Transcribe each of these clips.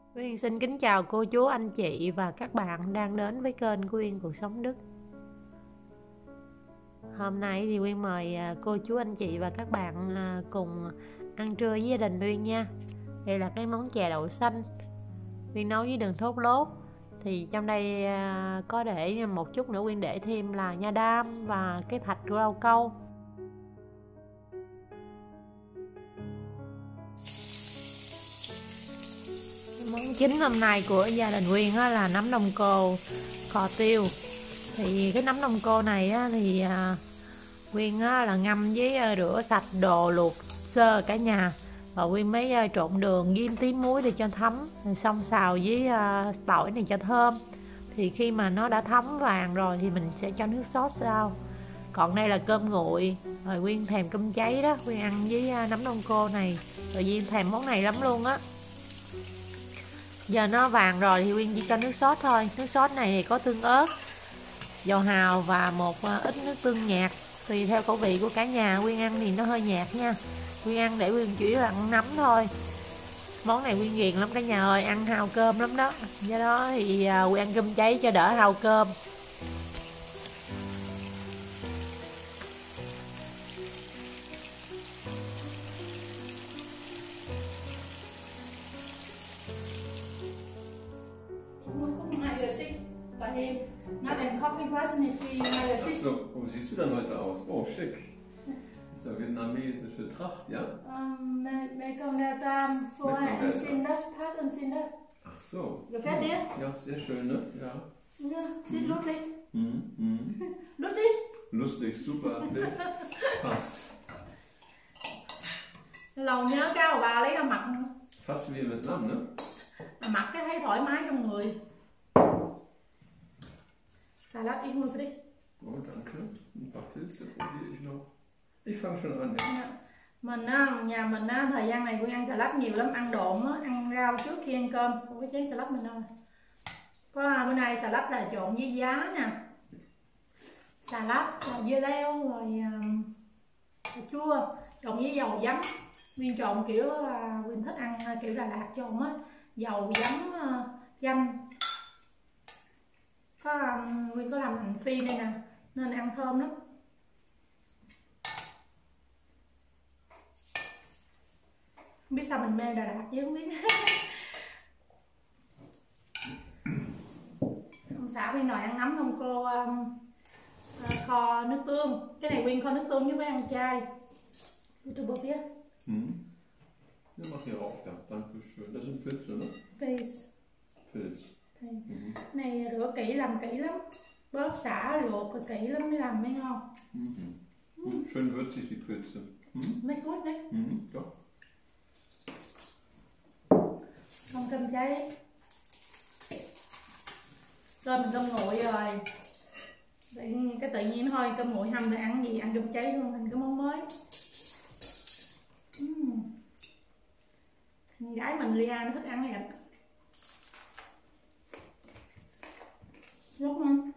Uyên xin kính chào cô chú, anh chị và các bạn đang đến với kênh của Uyên Cuộc Sống Đức. Hôm nay thì Uyên mời cô chú, anh chị và các bạn cùng ăn trưa với gia đình Uyên nha. Đây là cái món chè đậu xanh Uyên nấu với đường thốt lốt. Thì trong đây có để một chút nữa, Uyên để thêm là nha đam và cái thạch rau câu. Món chính hôm nay của gia đình Uyên là nấm đông cô kho tiêu. Thì cái nấm đông cô này thì Uyên là ngâm với rửa sạch đồ, luộc sơ cả nhà, và Uyên mới trộn đường với tí muối để cho thấm, rồi xong xào với tỏi này cho thơm. Thì khi mà nó đã thấm vàng rồi thì mình sẽ cho nước sốt sau. Còn đây là cơm nguội, rồi Uyên thèm cơm cháy đó, Uyên ăn với nấm đông cô này, rồi Uyên thèm món này lắm luôn á. Giờ nó vàng rồi thì Uyên chỉ cho nước sốt thôi. Nước sốt này thì có tương ớt, dầu hào và một ít nước tương nhạt, tùy theo khẩu vị của cả nhà. Uyên ăn thì nó hơi nhạt nha. Uyên ăn để Uyên chủ yếu là ăn nấm thôi. Món này Uyên ghiền lắm cả nhà ơi, ăn hao cơm lắm đó. Do đó thì Uyên ăn cơm cháy cho đỡ hao cơm. Na, dann koche ich was nicht viel. So, wo siehst du denn heute aus? Oh, schick. Das ist eine vietnamesische Tracht, ja? Mẹ con đeo tam vor anh xin das passt und xin das. Ach so. Gefällt dir? Ja, sehr schön, ne? Ja. Ja, sieht lustig. Mhm. Lustig? Lustig, super, ne? Passt. Lâu nhớ cái của bà lấy ra mặc. Fast wie in Vietnam, ne? Mặc cái thấy thoải mái trong người. Salat, ich muss dich. Oh, danke. Ein paar Pilze probiere ich noch. Ich fange schon an. Mình nhà mình thời gian này Quyên ăn salad nhiều lắm, ăn độn á, ăn rau trước khi ăn cơm. Ủa, cái chén salad mình đâu rồi? Có bữa nay salad là trộn với giá nè, salad dưa leo rồi cà chua trộn với dầu giấm. Quyên trộn kiểu Quyên thích ăn kiểu Đà Lạt trộn á, dầu giấm chanh. Quyên có làm hành phi đây nè nên ăn thơm lắm. Không biết sao mình mê Đà Lạt chứ không biết. Ông xã Quyên đòi ăn nấm đông cô kho nước tương. Cái này Quyên kho nước tương với ăn chay. YouTuber biết. Ja, mach hier auch, ja. Danke schön. Das sind Pilze, ne? Pilz. Này rửa kỹ, làm kỹ lắm. Bóp xả luộc rồi kỹ lắm mới làm mới ngon. Schön würzig die Pilze. Mấy cút đấy. Ja. Không cơm cháy. Cơm mình cơm nguội rồi. Cái tự nhiên thôi, cơm nguội hâm thì ăn gì, ăn cơm cháy luôn, thành cái món mới. Gái mình Lia nó thích ăn này. Trocknen.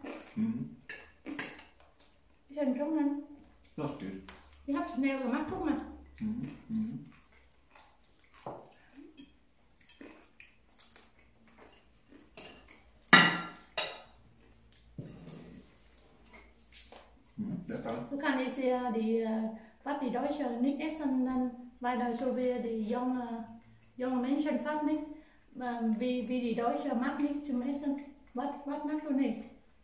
Wie soll trocknen? Das geht. Ich habe schnell gemacht, guck mal. Du kannst die Deutsche nicht essen, dann, weil da so die junge Menschen fast nicht, wie die Deutsche mag nicht zum Essen. Was magst du nicht?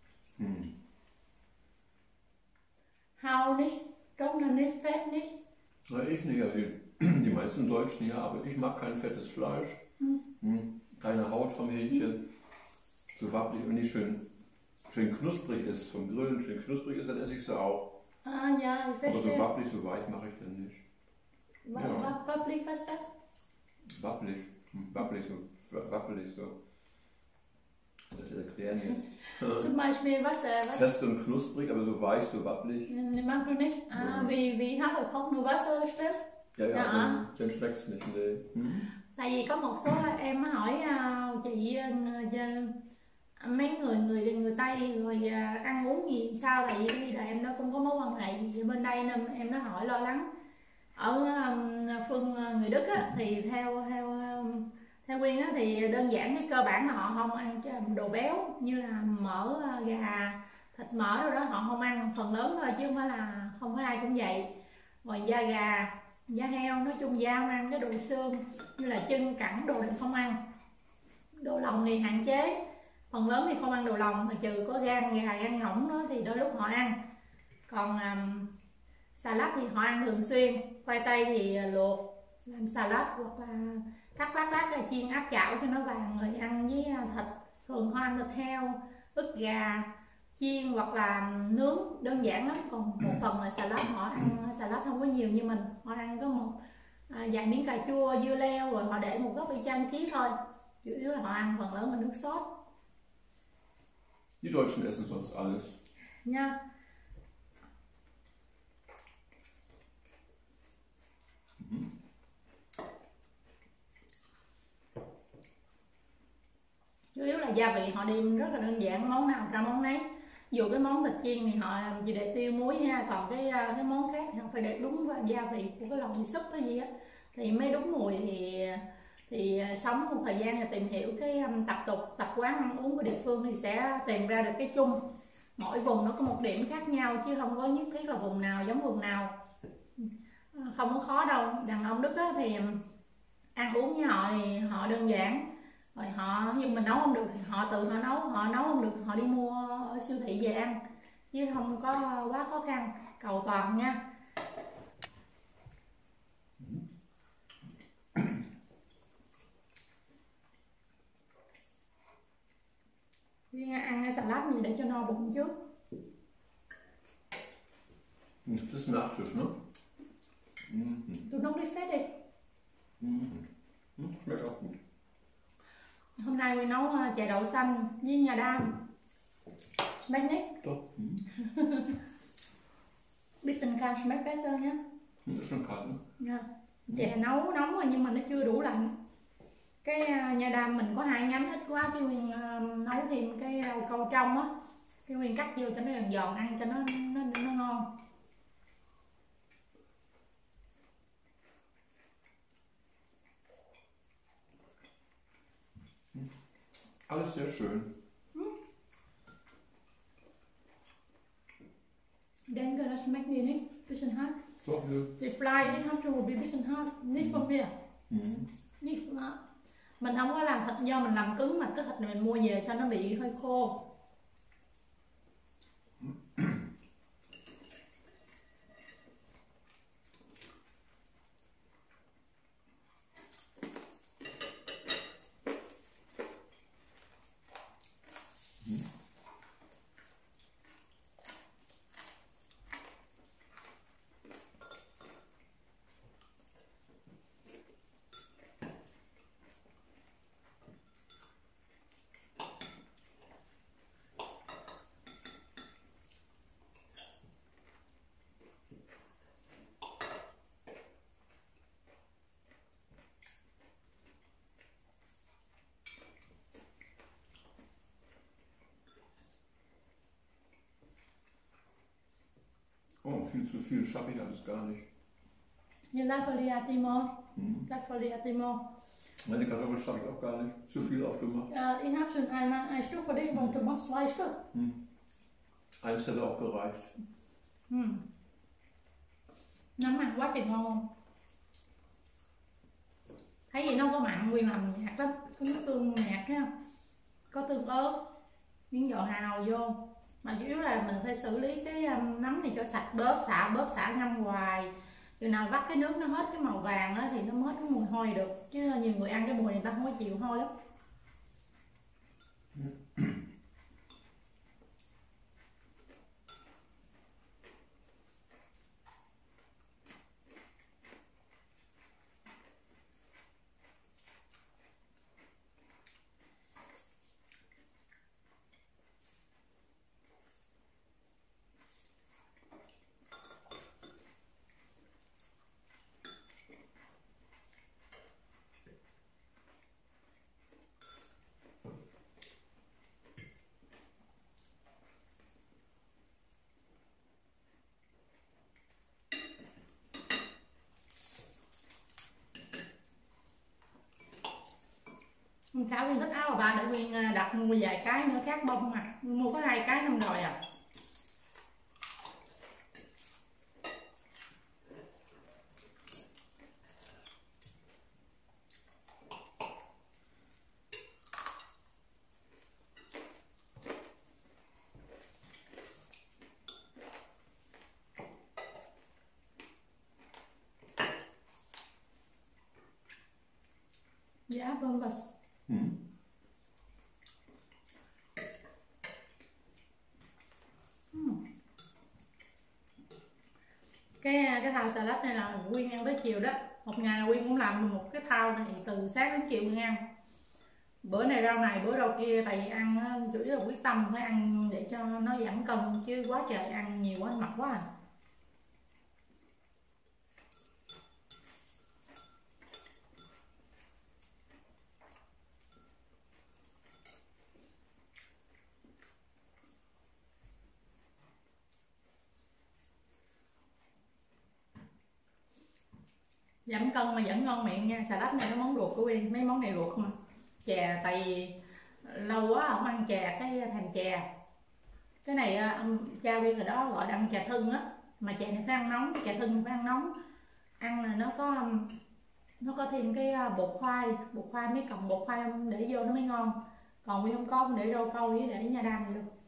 Hau nicht, trocknen nicht, fett nicht? Na, ich nicht. Also die meisten Deutschen ja, aber ich mag kein fettes Fleisch. Keine Haut vom Hähnchen. So wabbelig und nicht schön knusprig ist. Vom Grillen schön knusprig ist, dann esse ich sie auch. Ah ja, ich verstehe. Aber so wabbelig, so weich mache ich dann nicht. Wabbelig, was ist das? Wabbelig. Wabbelig so. Das erklären jetzt. Zum Beispiel was? Fest und knusprig, aber so weich, so wabbelig. Ne, magst du nicht? Wie Haferkocht nur Wasser stimmt? Ja. Dann schmeckt es nicht. Nee. Tại vì có một số em hỏi chị mấy người Tây rồi ăn uống gì sao, tại vì là em nó cũng có mối quan hệ gì bên đây nên em nó hỏi lo lắng. Ở phương người Đức á, thì theo Theo Quyên á, thì đơn giản cái cơ bản là họ không ăn đồ béo như là mỡ gà, thịt mỡ rồi đó họ không ăn, phần lớn thôi chứ không phải là không phải ai cũng vậy. Rồi da gà, da heo, nói chung da không ăn, cái đồ xương như là chân cẳng đồ thì không ăn. Đồ lòng thì hạn chế, phần lớn thì không ăn đồ lòng, mà trừ có gan gà, gan ngỗng đó thì đôi lúc họ ăn. Còn xà lách thì họ ăn thường xuyên, khoai tây thì luộc làm xà lách hoặc là cắt lát chiên áp chảo cho nó vàng rồi ăn với thịt. Thường họ ăn thịt heo, ức gà chiên hoặc là nướng, đơn giản lắm. Còn một phần là xà lách, họ ăn xà lách không có nhiều như mình, họ ăn có một vài miếng cà chua, dưa leo, rồi họ để một góc y trang trí thôi, chủ yếu là họ ăn phần lớn là nước sốt. Die Deutschen essen sonst alles. Nha. Chủ yếu là gia vị họ đem rất là đơn giản, món nào ra món nấy. Dù cái món thịt chiên thì họ chỉ để tiêu muối ha, còn cái món khác thì họ phải để đúng vào gia vị của cái loại súp hay gì á thì mới đúng mùi. Thì sống một thời gian là tìm hiểu cái tập tục tập quán ăn uống của địa phương thì sẽ tìm ra được cái chung. Mỗi vùng nó có một điểm khác nhau chứ không có nhất thiết là vùng nào giống vùng nào, không có khó đâu. Đàn ông Đức á, thì ăn uống với họ thì họ đơn giản, rồi họ nhưng mình nấu không được thì họ tự họ nấu không được họ đi mua ở siêu thị về ăn, chứ không có quá khó khăn, cầu toàn nha. Ăn salad gì để cho no bụng trước. Das ist Nachtisch, ne? Du noch nicht fertig. Schmeckt auch gut. Hôm nay mình nấu chè đậu xanh với nhà đam. Schmeckt nicht? Doch. Bisschen kalt schmeckt besser nhé. Ist schon kalt, ne? Yeah. Chè nấu nóng rồi nhưng mà nó chưa đủ lạnh. Cái nhà đam mình có 2 nhánh ít quá, cái Nguyên nấu thêm cái rau câu trong á, cái Nguyên cắt vô cho nó giòn giòn, ăn cho nó ngon. Alles sehr schön. Denke, das schmeckt dir nicht. Bisschen hart. So, Die Fleisch, ich habe schon probiert, bisschen hart. Nicht von mir. Nicht von mir. Mình không có làm thịt do mình làm cứng, mà cái thịt này mình mua về sao nó bị hơi khô. oh, viel zu viel schaffe ich alles gar nicht. Như lá folia Timo. Lá folia Timo. Meine Kartoffeln schaffe ich auch gar nicht. Zu viel aufgemacht. Ich habe schon einmal ein Stück von dem, aber du machst 2 Stück. Eins hätte auch gereicht. Nấm ăn quá trời ngon không? Thấy gì nó không có mặn, Nguyên làm nhạt lắm. Có nước tương nhạt thấy không? Có tương ớt, miếng giò hào vô. Mà chủ yếu là mình phải xử lý cái nấm này cho sạch, bóp xả ngâm hoài. Chừng nào vắt cái nước nó hết cái màu vàng đó thì nó mới hết cái mùi hôi được. Chứ nhiều người ăn cái mùi người ta không có chịu hôi lắm. Thảo Quyên thích áo bà ba để Quyên đặt mua vài cái nữa khác bông mà mua có 2 cái năm rồi à. Dạ vâng bas. Cái thau salad này là Quyên ăn tới chiều đó. Một ngày là Quyên cũng làm một cái thau này từ sáng đến chiều Quyên ăn. Bữa này rau này bữa rau kia, tại vì ăn chủ yếu là quyết tâm phải ăn để cho nó giảm cân chứ quá trời ăn nhiều quá mập quá à. Giảm cân mà vẫn ngon miệng nha. Salad này nó món ruột của Quyên, mấy món này ruột không à. Chè, tại vì lâu quá không ăn chè cái thành chè. Cái này cha Quyên rồi đó gọi là ăn chè thưng á, mà chè này phải ăn nóng, chè thưng phải ăn nóng. Ăn là nó có thêm cái bột khoai mấy cọng bột khoai để vô nó mới ngon. Còn Quyên không có, không để rau câu với để nha đam vậy được.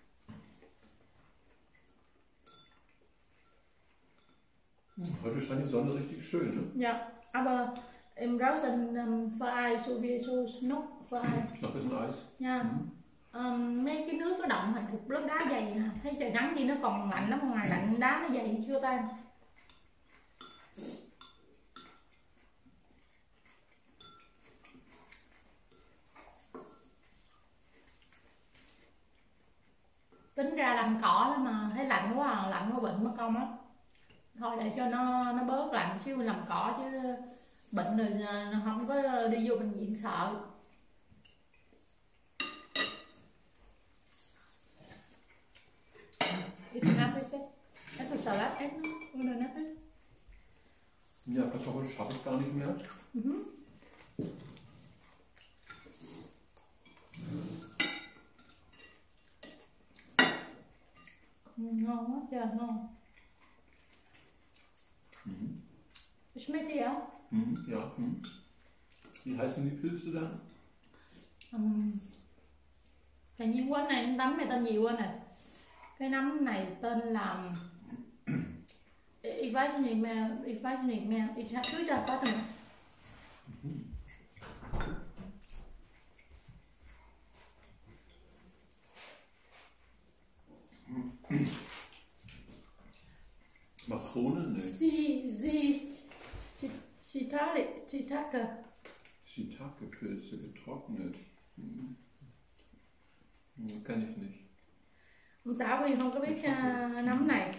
Heute scheint die Sonne richtig schön, ne? Ja, aber im draußen für Eis sowieso noch für Eis. Noch ein bisschen Eis. Nha. Mấy cái nước nó động thành cục lớp đá dày nè, thấy trời nắng thì nó còn lạnh lắm, ngoài lạnh đá nó dày chưa tan. Tính ra làm cỏ đó mà thấy lạnh quá à, lạnh quá bệnh mất công á. Thôi để cho nó bớt lạnh xíu làm cỏ chứ bệnh rồi không có đi vô bệnh viện sợ. Ich habe etwas Salat essen oder nicht? Ja, Kartoffeln schaffe ich gar nicht mehr. Ngon quá trời, ngon. Schmeckt die auch? Ja. Wie heißen die Pilze dann? Tự nhiên quán này nấm này tên gì quên rồi. Cái nấm này tên là Ich weiß nicht mehr. Ich habe Twitter, warte mal. Makronen? Nee. Shiitake-Pilze getrocknet. Kann ich nicht. Ông xã Quyên không có biết nấm này.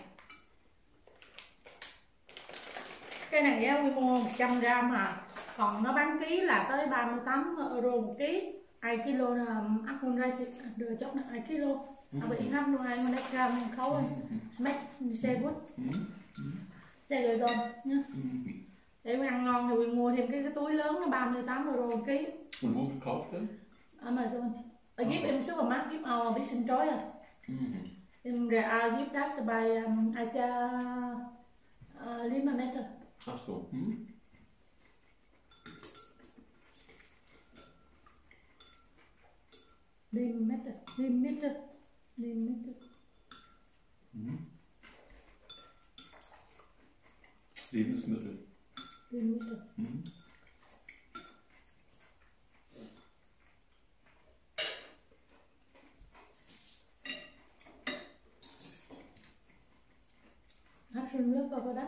Cái này á Quyên mua 100 gram à. Còn nó bán ký là tới 38 euro một ký. 1 kilo là 830 được chốc là 1 kilo. Aber ich habe nur 100 Gramm gekauft. Schmeckt sehr gut. Sehr gesund nhá. Để ăn ngon thì Quyên mua thêm cái túi lớn nó 38 euro một ký. Und wo gekauft denn? Amazon. Gibt im Supermarkt, gibt auch ein bisschen teuer. Im Real gibt das bei Asia Limameter. Ach so. Limameter. Lebensmittel. Limameter. Hast du einen Löffel oder?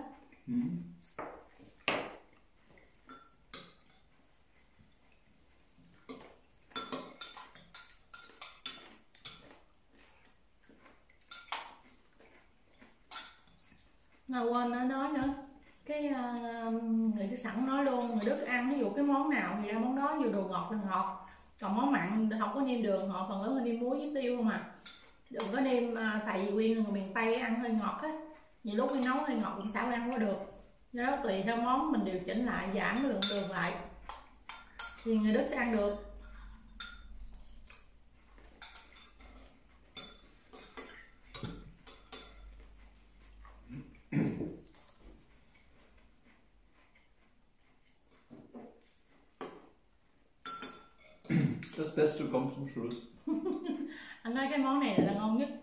Mà quên nó nói nữa. Cái người ta sẵn nói luôn, người Đức ăn ví dụ cái món nào thì ra món đó, dù đồ ngọt là ngọt, còn món mặn không có nêm đường, họ phần lớn là nêm muối với tiêu không à. Đừng có nêm, tại vì Quyên người miền Tây ăn hơi ngọt á, nhiều lúc Quyên nấu hơi ngọt cũng sao ăn có được, do đó tùy theo món mình điều chỉnh lại, giảm lượng đường lại thì người Đức sẽ ăn được. Das Beste kommt zum Schluss. Anh nói cái món này là ngon nhất.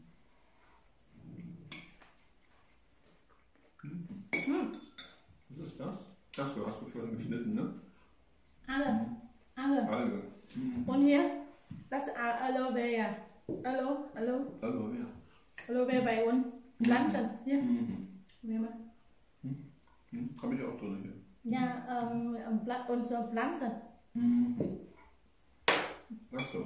Was ist das? Ach so, hast du schon geschnitten, ne? Alge. Alge. Alge. Und hier, das ist Aloe Vera. Aloe Ja. Aloe Vera bei uns. Pflanzen. Hier. Habe ich auch drin hier. Ja, unsere Pflanzen. Ach so.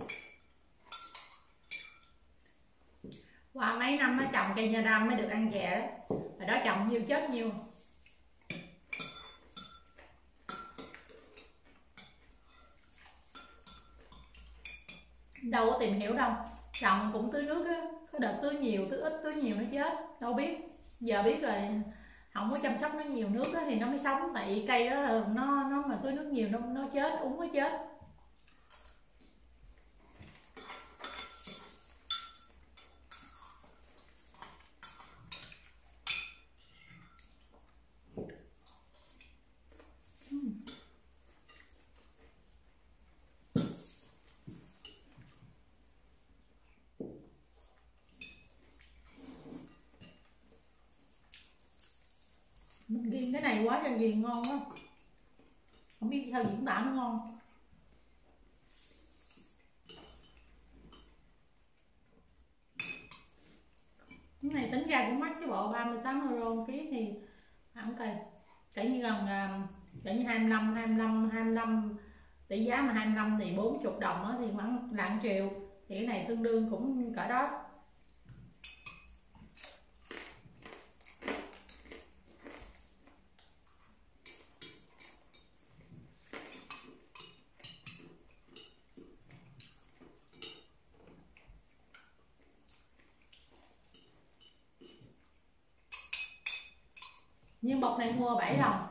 Qua mấy năm mới trồng cây nha đam mới được ăn chè đó. Hồi đó trồng nhiều chết nhiều. Đâu có tìm hiểu đâu. Trồng cũng tưới nước á, có đợt tưới nhiều, tưới ít, tưới nhiều nó chết. Đâu biết. Giờ biết rồi, không có chăm sóc nó nhiều nước á, thì nó mới sống. Tại vì cây đó là nó mà tưới nước nhiều nó chết, úng nó chết. Mình ghiền cái này quá trời ghiền ngon quá. Không biết sao diễn tả nó ngon. Cái này tính ra cũng mắc chứ bộ, 38 euro một ký thì hẳn cỡ như gần cỡ như 25 tỷ giá mà 25 thì 40 đồng á, thì khoảng là 1 triệu. Thì cái này tương đương cũng cỡ đó. Nhưng bột này mua 7 đồng.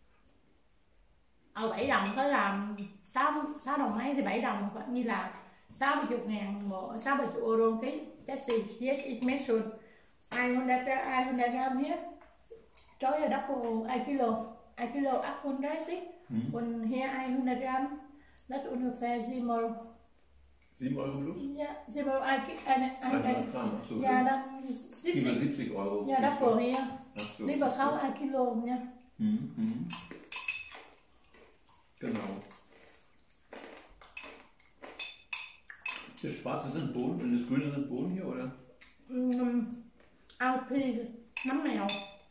7 đồng tới là 6 đồng mấy thì 7 đồng coi như là 60 euro ký. That's it, yes, it measured 100 gram here. Try a double 1 kilo. 1 kilo 38. Und hier 100 gram. Das ist ungefähr 7 Euro. 7 Euro plus? Ja, 7 Euro. 100 Gramm, ach so. Ja, dann 70. 70 Euro. Ja, double hier. Ach so. Lieber kaum 1 Kilo, ja. Genau. Das Schwarze sind Bohnen und das Grüne sind Bohnen hier, oder? Alpese, nấm mèo.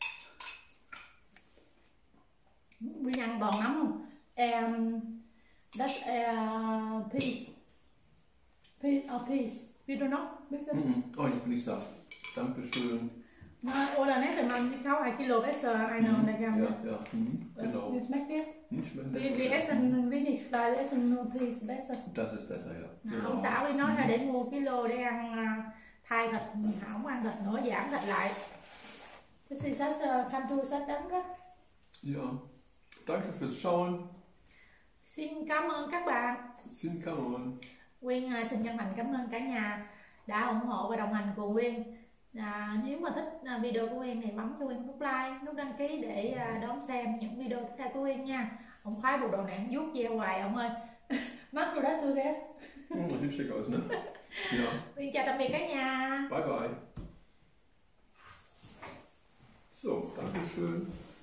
Nguyên ăn toàn nấm không? That's peas. Peas. You don't know? Biết không? Oh, jetzt bin ich satt. Dankeschön. Oder nicht, man kauft 1 Kilo besser, 100 Gramm. Ja, ja. Genau. Wie schmeckt der? Schmeckt Wir essen wenig Fleisch, wir essen nur Peas besser. Das ist besser, ja. Genau. Ông xã mới nói ra để mua kilo để ăn thay thịt, không ăn thịt nữa, giảm thịt lại. Cái xì sát kantu sát đắng đó. Ja. Danke fürs Schauen. Xin cảm ơn các bạn. Xin cảm ơn. Quyên xin chân thành cảm ơn cả nhà đã ủng hộ và đồng hành cùng Quyên. Nếu mà thích video của Quyên thì bấm cho Quyên nút like, nút đăng ký để đón xem những video tiếp theo của Quyên nha. Ông khoái bộ đồ nạn vuốt ve hoài ông ơi. Mắt rồi đó xưa thế. Sieht schick aus, ne? Ja. Quyên chào tạm biệt cả nhà. Bye bye. So, Dankeschön.